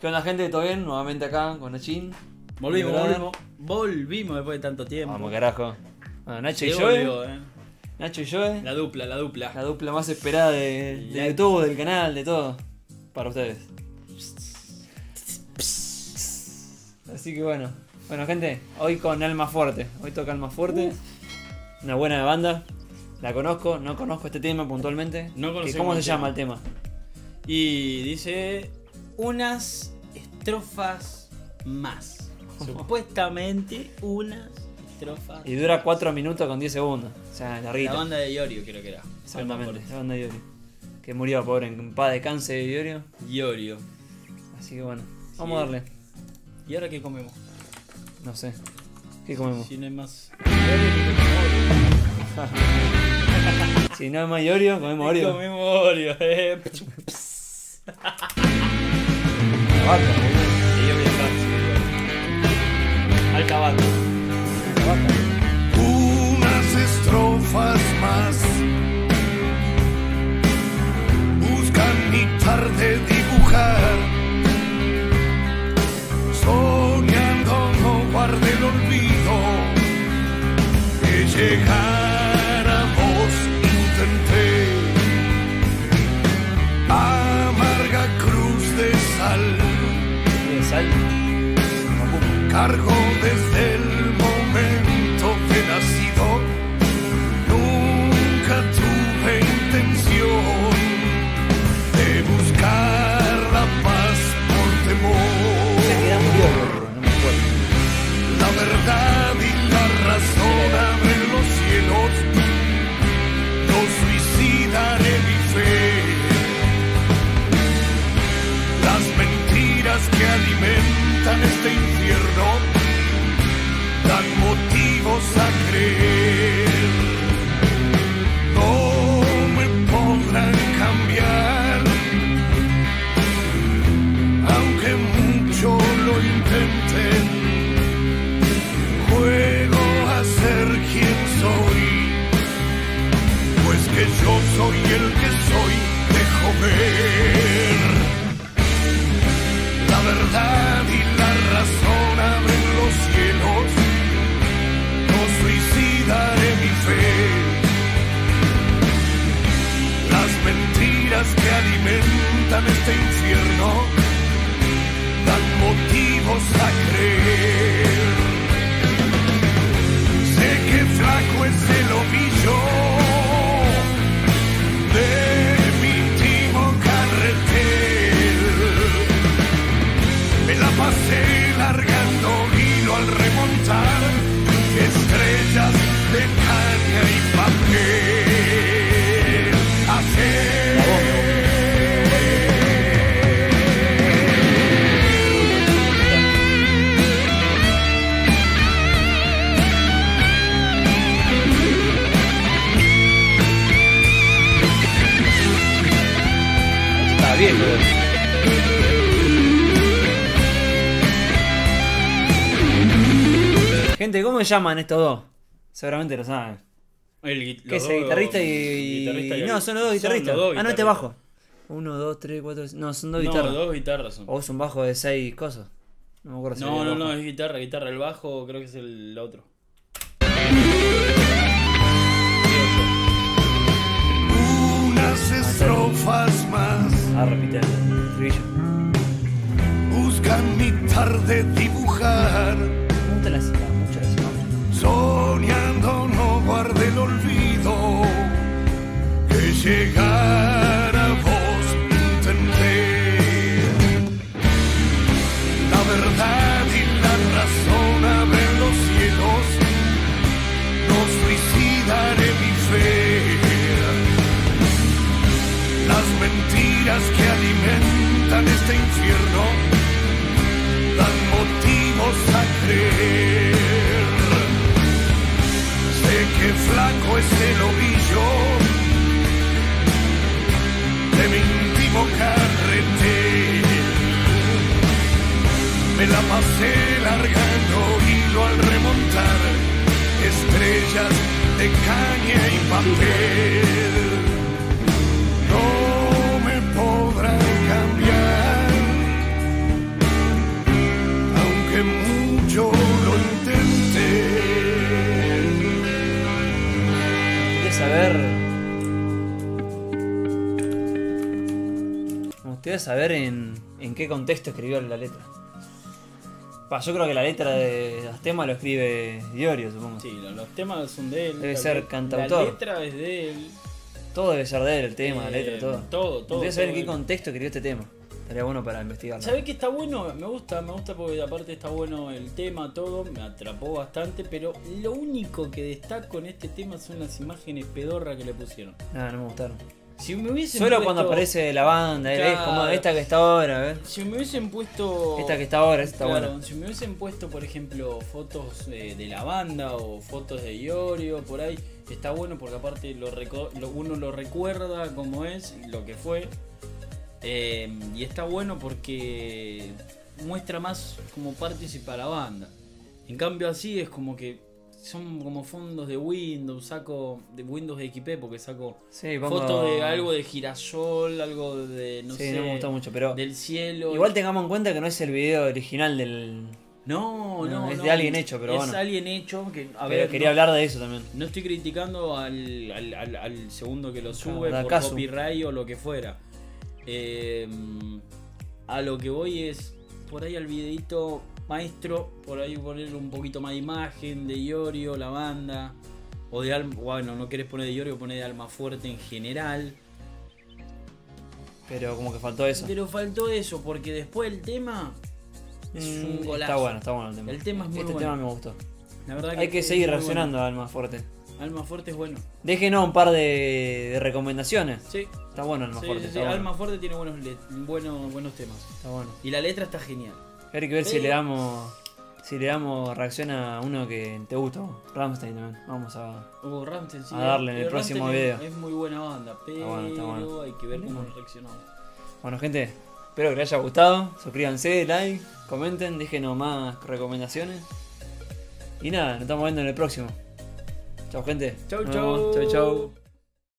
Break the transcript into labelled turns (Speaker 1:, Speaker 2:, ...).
Speaker 1: ¿Qué onda, gente? ¿Todo bien? Nuevamente acá con Nachín.
Speaker 2: Volvimos después de tanto tiempo.
Speaker 1: Vamos, carajo. Bueno, Nacho y
Speaker 2: Se
Speaker 1: Joe.
Speaker 2: volvió,
Speaker 1: Nacho y Joe.
Speaker 2: La dupla.
Speaker 1: La dupla más esperada de YouTube, del canal, de todo. Para ustedes. Así que bueno. Bueno, gente, hoy con Alma Fuerte. Hoy toca Alma Fuerte. Una buena banda. La conozco, no conozco este tema puntualmente.
Speaker 2: No conocemos
Speaker 1: ¿Cómo se
Speaker 2: el
Speaker 1: llama
Speaker 2: tema.
Speaker 1: el tema?
Speaker 2: Y dice unas estrofas más. Supuestamente unas estrofas.
Speaker 1: Y dura 4 minutos con 10 segundos. O sea, larguita.
Speaker 2: La banda de Iorio creo que era.
Speaker 1: Exactamente, la banda de Iorio. Que murió, pobre, en paz descanse de Iorio.
Speaker 2: Iorio.
Speaker 1: Así que bueno, vamos a darle.
Speaker 2: ¿Y ahora qué comemos?
Speaker 1: No sé. ¿Qué comemos?
Speaker 2: Si no hay más.
Speaker 1: Si no hay más Iorio, comemos Oreo.
Speaker 2: Comemos Oreo,
Speaker 1: La vaca,
Speaker 2: Y yo bien rancio. Alta vaca.
Speaker 1: la vaca.
Speaker 3: Unas estrofas más buscan mi tarde dibujar, soñando no guarde el olvido que llegar a vos intenté. Amarga cruz de sal
Speaker 1: ¿De sal?
Speaker 3: cargo desde el momento que nacido. Nunca tuve intención de buscar la paz por temor.
Speaker 1: Se queda murió, no me acuerdo.
Speaker 3: La verdad y la razón abren los cielos. No suicidaré mi fe. Las mentiras que alimentan este infierno dan motivos a creer. No me podrán cambiar, aunque mucho lo intenten. Juego a ser quien soy, pues que yo soy el que soy. Dejo ver. La verdad y la razón abren los cielos. No suicidaré mi fe. Las mentiras que alimentan este infierno dan motivos a creer. Sé que flaco es el ovillo de mi íntimo carretel. Me la pasé largando hilo al remontar estrellas de caña y papel.
Speaker 1: Está bien, boludo. Gente, ¿cómo se llaman estos dos? Seguramente lo saben. ¿Qué es el guitarrista y... No, son los dos guitarristas. Ah, no, este bajo. 1, 2, 3, 4... No, son dos guitarras.
Speaker 2: No, dos guitarras son.
Speaker 1: O es un bajo de 6 cosas. No me acuerdo si
Speaker 2: No,
Speaker 1: era el bajo.
Speaker 2: es guitarra. El bajo creo que es el otro.
Speaker 3: Unas estrofas más
Speaker 1: Ah, repite el estribillo.
Speaker 3: buscan mi tarde dibujar,
Speaker 1: ¿Cómo te las muchas las imágenes?
Speaker 3: soñando no guarde el olvido que llegar a vos intenté. La verdad y la razón abren los cielos. No suicidaré mi fe. Las mentiras que alimentan este infierno dan motivos a creer. Sé que flaco es el ovillo de mi íntimo carretel. Me la pasé largando hilo al remontar estrellas de caña y papel. No me podrán cambiar,
Speaker 1: gustaría saber en qué contexto escribió la letra. Yo creo que la letra de los temas lo escribe Iorio, supongo.
Speaker 2: Sí, los temas son de él.
Speaker 1: Debe ser cantautor.
Speaker 2: La letra es de él.
Speaker 1: Todo debe ser de él, el tema, la letra, todo.
Speaker 2: Todo.
Speaker 1: Me gustaría saber en qué
Speaker 2: todo.
Speaker 1: contexto escribió este tema. Estaría bueno para investigarlo.
Speaker 2: ¿Sabés qué está bueno? Me gusta porque aparte está bueno el tema, todo, me atrapó bastante, pero lo único que destaco en este tema son las imágenes pedorras que le pusieron.
Speaker 1: No me gustaron.
Speaker 2: Si me hubiesen
Speaker 1: Solo
Speaker 2: puesto-
Speaker 1: cuando aparece la banda, es
Speaker 2: Claro.
Speaker 1: como esta que está ahora, a ver.
Speaker 2: Si me hubiesen puesto...
Speaker 1: Esta que está ahora, esta está
Speaker 2: Claro,
Speaker 1: buena.
Speaker 2: si me hubiesen puesto, por ejemplo, fotos de la banda o fotos de Iorio, por ahí, está bueno porque aparte uno lo recuerda como es, lo que fue. Y está bueno porque muestra más como participa la banda. En cambio así es como que son como fondos de Windows, saco de Windows XP porque saco
Speaker 1: Sí, pongo...
Speaker 2: fotos de algo de girasol, algo de no
Speaker 1: Sí,
Speaker 2: sé,
Speaker 1: no me gustó mucho, pero
Speaker 2: del cielo.
Speaker 1: igual tengamos en cuenta que no es el video original del...
Speaker 2: No,
Speaker 1: es de alguien hecho, pero
Speaker 2: es
Speaker 1: bueno.
Speaker 2: alguien hecho que, a
Speaker 1: Pero
Speaker 2: ver,
Speaker 1: quería hablar de eso también.
Speaker 2: no estoy criticando al segundo que lo sube
Speaker 1: da
Speaker 2: por
Speaker 1: caso.
Speaker 2: copyright o lo que fuera. A lo que voy es, por ahí al videito maestro, por ahí ponerle un poquito más de imagen de Iorio, la banda. O de bueno, no querés poner de Iorio, poner de Almafuerte en general.
Speaker 1: Pero como que faltó eso.
Speaker 2: Pero faltó eso, porque después el tema es un golazo.
Speaker 1: Está bueno el tema.
Speaker 2: El tema es muy
Speaker 1: este
Speaker 2: bueno.
Speaker 1: tema me gustó.
Speaker 2: La verdad
Speaker 1: Hay que
Speaker 2: es
Speaker 1: seguir
Speaker 2: muy
Speaker 1: reaccionando a Alma Fuerte.
Speaker 2: bueno. Almafuerte es bueno.
Speaker 1: Déjenos un par de recomendaciones.
Speaker 2: Sí.
Speaker 1: Está bueno Alma
Speaker 2: Sí,
Speaker 1: Fuerte.
Speaker 2: sí,
Speaker 1: Está
Speaker 2: sí.
Speaker 1: bueno.
Speaker 2: Alma Fuerte tiene buenos temas.
Speaker 1: Está bueno.
Speaker 2: Y la letra está genial.
Speaker 1: Hay que ver si le damos reacción a uno que te gusta, Rammstein también. Vamos a...
Speaker 2: Rammstein, sí.
Speaker 1: A darle en el
Speaker 2: Rammstein
Speaker 1: próximo
Speaker 2: es-
Speaker 1: video.
Speaker 2: Es muy buena banda, pero
Speaker 1: Está bueno.
Speaker 2: hay que ver cómo reaccionamos.
Speaker 1: Bueno, gente, espero que les haya gustado. Suscríbanse, like, comenten, déjenos más recomendaciones. Y nada, nos estamos viendo en el próximo. Chau, gente.
Speaker 2: Chau,
Speaker 1: Nos vemos.
Speaker 2: chau.
Speaker 1: Chau, chau.